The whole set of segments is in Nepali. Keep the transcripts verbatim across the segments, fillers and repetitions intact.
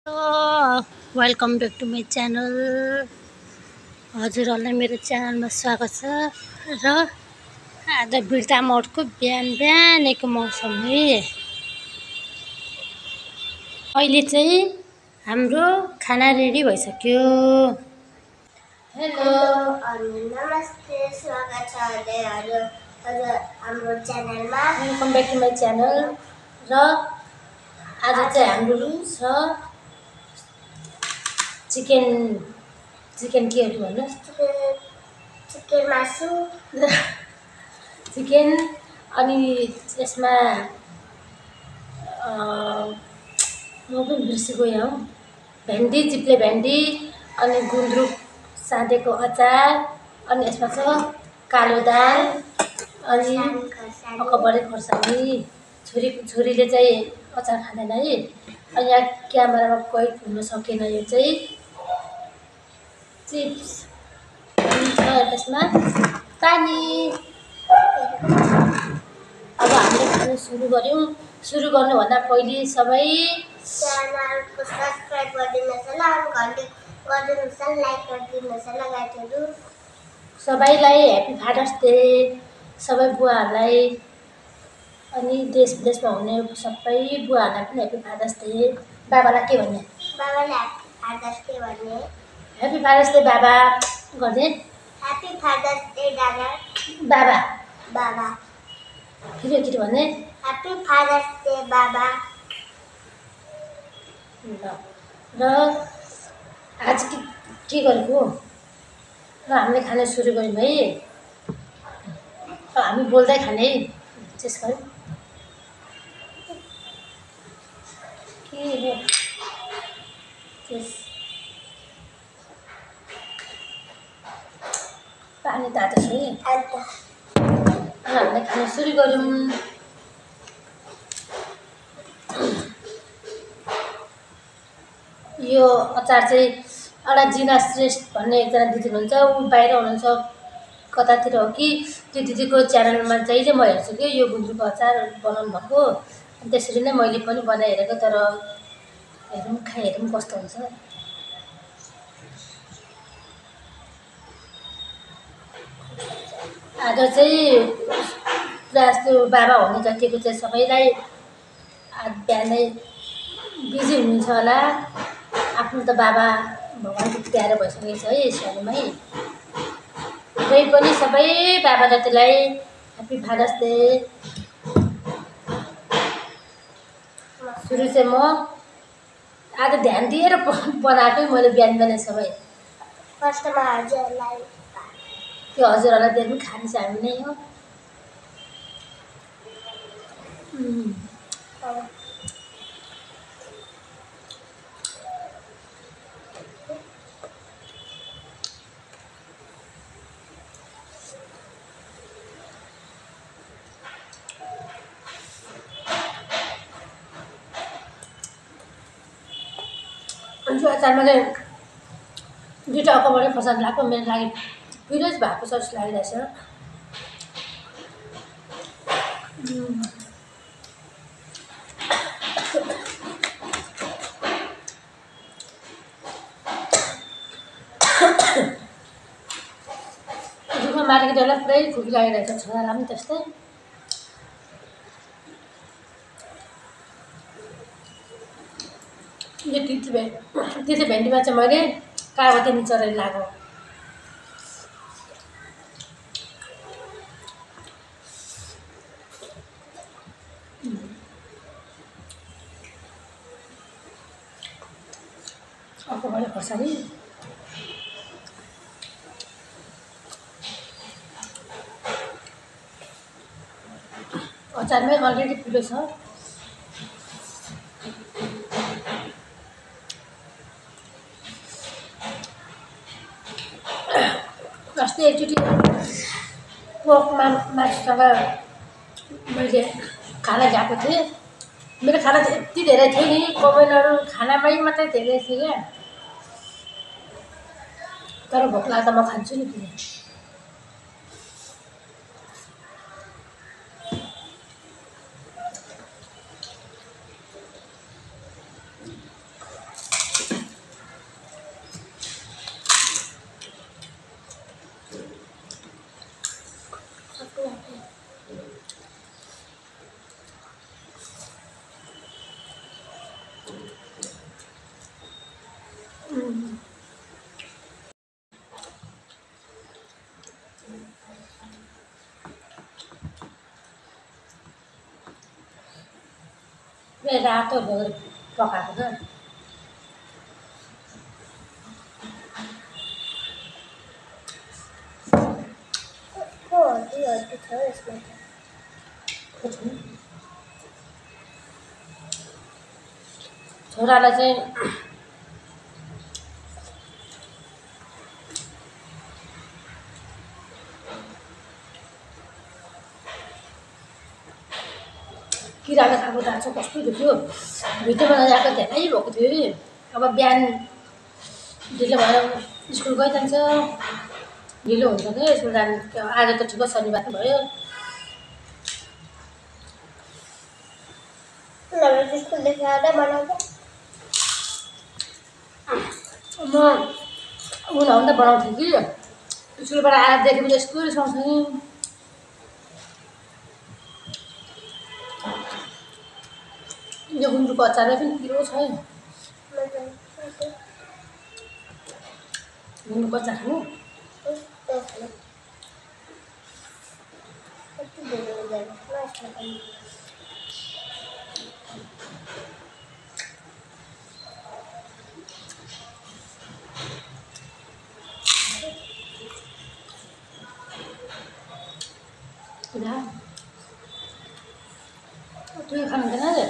Welcome back to my channel. हजुरहरूलाई मेरो च्यानलमा स्वागत छ। र आज बिर्ता मोडको बिहान बिहानैको मौसम है। अहिले चाहिँ हाम्रो खाना रेडी भइसक्यो। हेलो अनि नमस्ते, स्वागत छ हजुर हजुर हाम्रो च्यानलमा। Welcome back to my channel. र आज चाहिँ हाम्रो छ चिकन चिकन के हो भन्नुहोस्? चिकन मासु चिकन अनि यसमा म पनि बिर्सिगएँ हौ। भेन्डी, चिप्ले भेन्डी अनि गुन्द्रुक साँधेको अचार अनि यसमा छ कालो दाल अनि अकबरे खोर्सानी। छोरी छोरीले चाहिँ अचार खाँदैन है। अनि यहाँ क्यामेरामा कोही हुन सकेन। यो चाहिँ चिप्स अनि छ त्यसमा पानी। अब हामीले खानु सुरु गऱ्यौँ। सुरु गर्नुभन्दा पहिले सबै च्यानलको सब्सक्राइब गरिदिनुहोस् होला, अनि घन्टी गरिदिनुहोस् होला, लाइक गरिदिनुहोस् होला गाइजहरू। सबैलाई ह्याप्पी फादर्स डे। सबै बुवाहरूलाई अनि देश विदेशमा हुने सबै बुवाहरूलाई पनि ह्याप्पी फादर्स डे। बाबालाई के भन्ने? बाबालाई ह्याप्पी फादर्स डे भन्ने। ह्याप्पी फादर्स डे बाबा गर्ने। ह्याप्पी फादर्स डे दादा। बाबा बाबा फेरि एकचोटि भन्ने। ह्याप्पी फादर्स डे बाबा। ल र आज के के गरेको? र हामीले खाना सुरु गऱ्यौँ है। हामी बोल्दै खाने है। विशेष गरी के हो त्यस पानी तातो छ है। अन्त अनि हामीले खाना सुरु गऱ्यौँ। यो अचार चाहिँ एउटा जिना श्रेष्ठ भन्ने एकजना दिदी हुनुहुन्छ। ऊ बाहिर हुनुहुन्छ कतातिर हो कि त्यो दिदीको च्यानलमा चाहिँ चाहिँ म हेर्छु कि यो गुन्द्रुकको अचार बनाउनु भएको। त्यसरी नै मैले पनि बनाइहेरेको। तर हेरौँ खाइ हेरौँ कस्तो हुन्छ। आज चाहिँ पुरा जस्तो बाबा हुने जतिको चाहिँ सबैलाई आज बिहानै बिजी हुनुहुन्छ होला। आफ्नो त बाबा भगवान्को प्यारो भइसकेको छ है सानोमै। त्यही पनि सबै बाबा जतिलाई ह्याप्पी फादर्स डे। सुरु चाहिँ म आज ध्यान दिएर बनाएकै मैले बिहान बिहानै सबै। फर्स्टमा हजुरहरूलाई त्यो हजुरहरूलाई दिएर पनि खाने चाहिँ हामी नै हो। त्यो अचारमा चाहिँ दुईवटा अकबरे खोर्सानी लगाएको मेरो लागि पिरोज भएको छ जस्तो लागिरहेछ। दुःखमा मारेको बेला पुरै खुकी लागिरहेछ। छोरालाई पनि त्यस्तै। यो तिते भेन्डी तिते भेन्डीमा चाहिँ मैले कागती निचरेर लगाएको। अकबरे खोर्सानी अचारमै अलरेडी पिरो छ। अस्ति एकचोटि पोर्कमा मासुसँग मैले खाना गएको थिएँ। मेरो खाना चाहिँ यति धेरै थियो नि, कमेन्टहरू खानामै मात्रै धेरै थियो क्या। तर भोक लाग्दा म खान्छु नि फेरि। रातो भएर पकाएको त को हड्डी हड्डी छ यसमा त छोरालाई चाहिँ किराले खाएको दाँत चाहिँ कस्तो दुख्यो भिडियोमा ल्याएको धेरै भएको थियो कि अब बिहान ढिलो भएर स्कुल गइजान्छ ढिलो हुन्छ कि स्कुल जानु आज त ठिक शनिबार भयो नभए स्कुलदेखि आएर बनाउँछ म उनीहरू बनाउँथेँ कि स्कुलबाट आएर देखेपछि यस्तो रिसाउँछ नि यो गुन्द्रुकको अचारै पनि पिरो छ है गुन्द्रुकको अचार खानु कति धेरै जान्छ यसमा पनि Udah. Itu kan kan aja.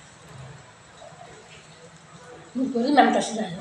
Mungkin memang kasih dah.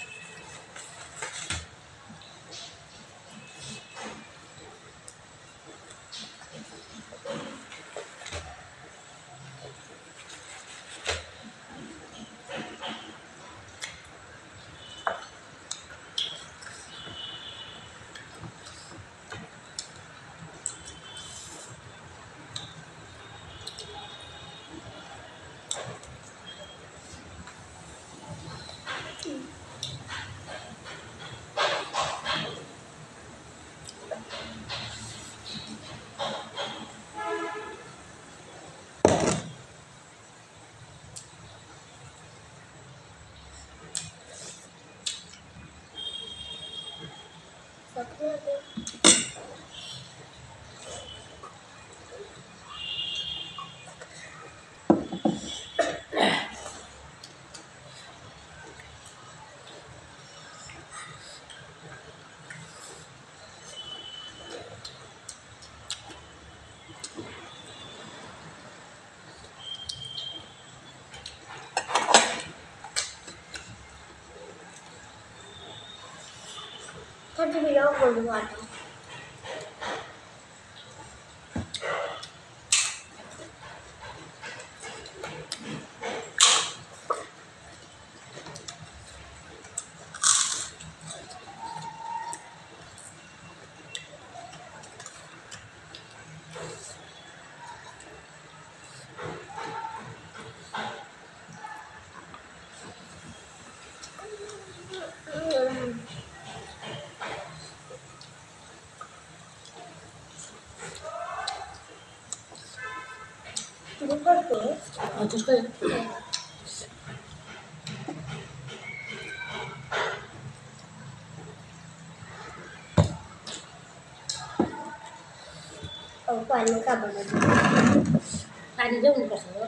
Kan bilang belum ada. Bukan tuh. Oh, terus kayak Oh, paano ka ba na? tadi dia udah kesel.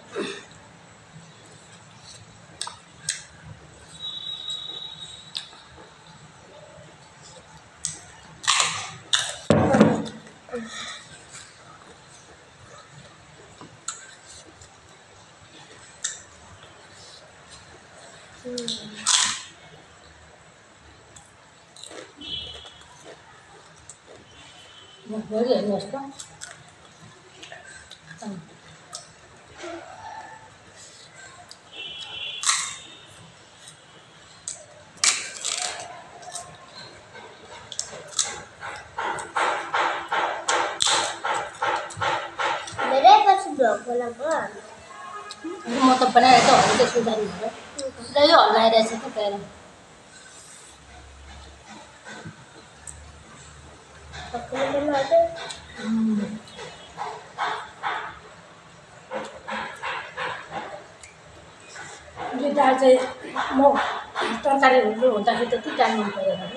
Mau beli ya mas kan? Mere kasi blog wala ba? Mau temennya itu itu sudah nih. Udah yuk online dari situ kan. Ako naman natin. Hmm. Dia dah saya mau terkari dulu, tapi itu tidak mampu.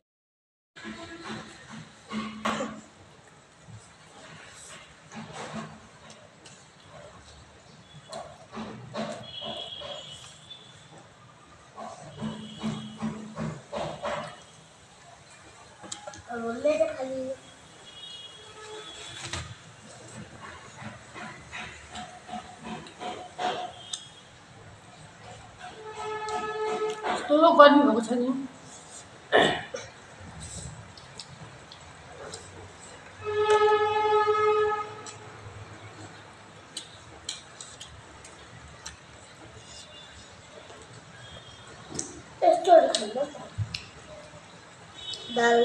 अब मेरो खाली कस्तो गर्मी भएको छ नि। यस्तोहरू खानु दाल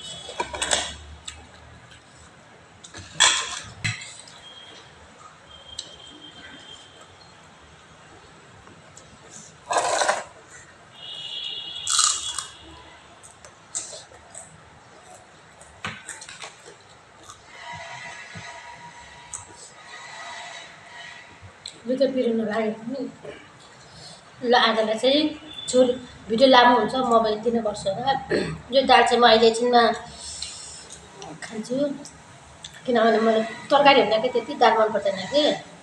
दुईवटा पिरो नलागेको नि। ल आजलाई चाहिँ छोरी भिडियो लामो हुन्छ मोबाइल यति नै गर्छु होला। यो दाल चाहिँ म अहिले एकछिनमा खान्छु किनभने मलाई तरकारी हुँदा कि त्यति दाल मन पर्दैन कि।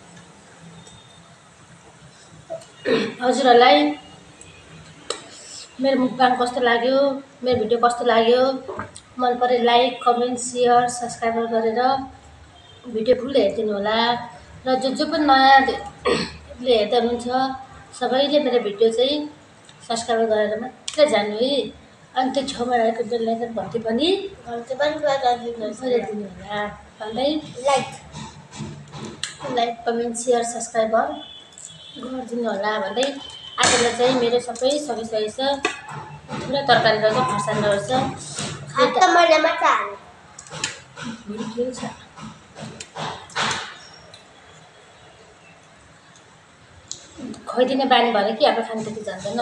हजुरहरूलाई मेरो मुखबाङ कस्तो लाग्यो, मेरो भिडियो कस्तो लाग्यो, मन परे लाइक कमेन्ट सेयर सब्सक्राइब गरेर भिडियो फुल हेरिदिनु होला। र जो जो पनि नयाँले हेर्दै हुनुहुन्छ सबैले मेरो भिडियो चाहिँ सब्सक्राइब गरेर मात्रै जानु है। अनि त्यो छेउमा रहेको बेल आइकन घन्टी पनि घन्टी पनि बजाइदिनुहोस् बजाइदिनु होला भन्दै like like comment share subscribe गरिदिनु होला भन्दै आजलाई चाहिँ मेरो सबै सकिसकेको छ। पुरा तरकारी रहेछ, खर्सानी रहेछ, हात त मैले मात्र हालेँ। भिडियो के छ खुवाइदिने बानी भयो कि अब खानु त्यति जान्दैन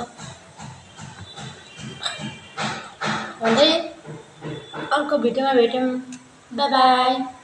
भन्दै अर्को भिडियोमा भेटौँ। Bye by.